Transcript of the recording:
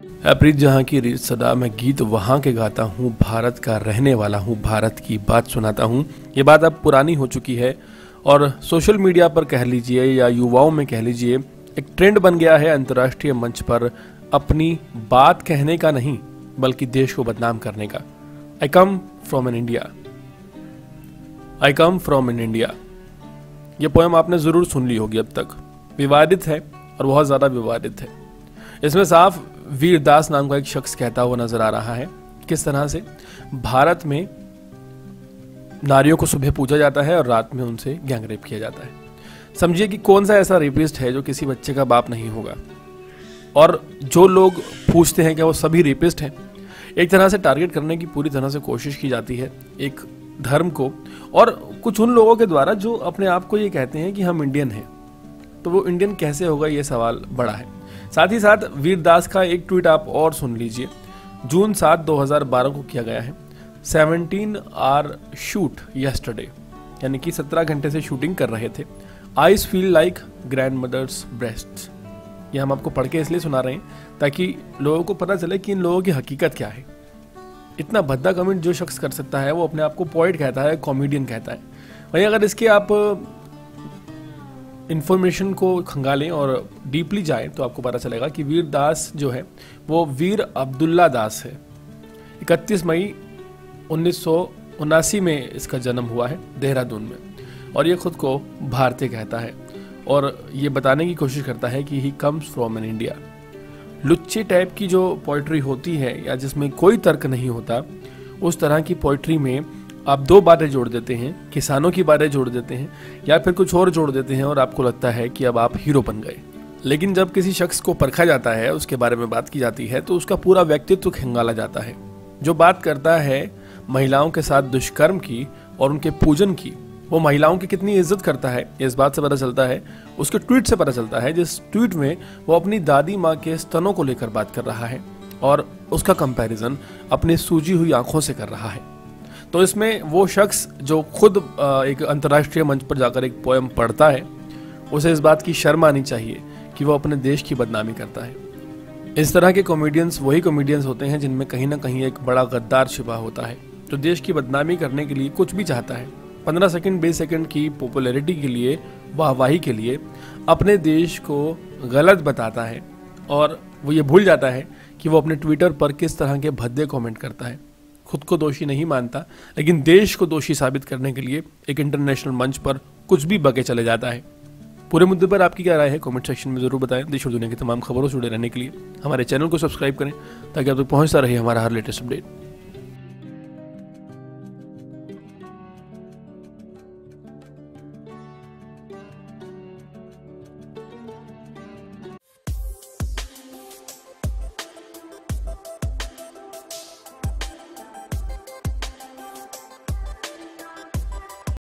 प्रीत जहाँ की रीत सदा, मैं गीत वहाँ के गाता हूँ, भारत का रहने वाला हूँ, भारत की बात सुनाता हूँ। ये बात अब पुरानी हो चुकी है और सोशल मीडिया पर कह लीजिए या युवाओं में कह लीजिए एक ट्रेंड बन गया है अंतर्राष्ट्रीय मंच पर अपनी बात कहने का नहीं बल्कि देश को बदनाम करने का। I come from an India, I come from an India. ये पोएम आपने ज़रूर सुन ली होगी अब तक। विवादित है और बहुत ज़्यादा विवादित है। इसमें साफ वीरदास नाम का एक शख्स कहता हुआ नजर आ रहा है किस तरह से भारत में नारियों को सुबह पूजा जाता है और रात में उनसे गैंग रेप किया जाता है। समझिए कि कौन सा ऐसा रेपिस्ट है जो किसी बच्चे का बाप नहीं होगा, और जो लोग पूछते हैं कि वो सभी रेपिस्ट हैं। एक तरह से टारगेट करने की पूरी तरह से कोशिश की जाती है एक धर्म को, और कुछ उन लोगों के द्वारा जो अपने आप को ये कहते हैं कि हम इंडियन हैं। तो वो इंडियन कैसे होगा, ये सवाल बड़ा है। साथ ही साथ वीरदास का एक ट्वीट आप और सुन लीजिए। जून 7, 2012 को किया गया है। 17 आवर शूट यस्टरडे, यानी कि 17 घंटे से शूटिंग कर रहे थे। Eyes feel like grandmother's breast. ये हम आपको पढ़ के इसलिए सुना रहे हैं ताकि लोगों को पता चले कि इन लोगों की हकीकत क्या है। इतना भद्दा कमेंट जो शख्स कर सकता है वो अपने आप को पोएट कहता है, कॉमेडियन कहता है। वहीं अगर इसके आप इन्फॉर्मेशन को खंगालें और डीपली जाएं तो आपको पता चलेगा कि वीरदास जो है वो वीर अब्दुल्ला दास है। 31 मई 1979 में इसका जन्म हुआ है देहरादून में, और ये खुद को भारतीय कहता है और ये बताने की कोशिश करता है कि he comes from an India. लुच्चे टाइप की जो पोइट्री होती है या जिसमें कोई तर्क नहीं होता, उस तरह की पोइट्री में आप दो बातें जोड़ देते हैं, किसानों की बातें जोड़ देते हैं या फिर कुछ और जोड़ देते हैं और आपको लगता है कि अब आप हीरो बन गए। लेकिन जब किसी शख्स को परखा जाता है, उसके बारे में बात की जाती है, तो उसका पूरा व्यक्तित्व खंगाला जाता है। जो बात करता है महिलाओं के साथ दुष्कर्म की और उनके पूजन की, वो महिलाओं की कितनी इज्जत करता है इस बात से पता चलता है, उसके ट्वीट से पता चलता है, जिस ट्वीट में वो अपनी दादी माँ के स्तनों को लेकर बात कर रहा है और उसका कंपैरिजन अपनी सूजी हुई आंखों से कर रहा है। तो इसमें वो शख्स जो खुद एक अंतर्राष्ट्रीय मंच पर जाकर एक पोएम पढ़ता है, उसे इस बात की शर्म आनी चाहिए कि वो अपने देश की बदनामी करता है। इस तरह के कॉमेडियंस वही कॉमेडियंस होते हैं जिनमें कहीं ना कहीं एक बड़ा गद्दार छिपा होता है, जो देश की बदनामी करने के लिए कुछ भी चाहता है। 15 सेकंड 20 सेकंड की पॉपुलैरिटी के लिए, वाहवाही के लिए अपने देश को गलत बताता है और वो ये भूल जाता है कि वो अपने ट्विटर पर किस तरह के भद्दे कमेंट करता है। खुद को दोषी नहीं मानता, लेकिन देश को दोषी साबित करने के लिए एक इंटरनेशनल मंच पर कुछ भी बके चले जाता है। पूरे मुद्दे पर आपकी क्या राय है, कमेंट सेक्शन में जरूर बताएं। देश और दुनिया की तमाम खबरों से जुड़े रहने के लिए हमारे चैनल को सब्सक्राइब करें ताकि आप तक पहुंचता रहे हमारा हर लेटेस्ट अपडेट।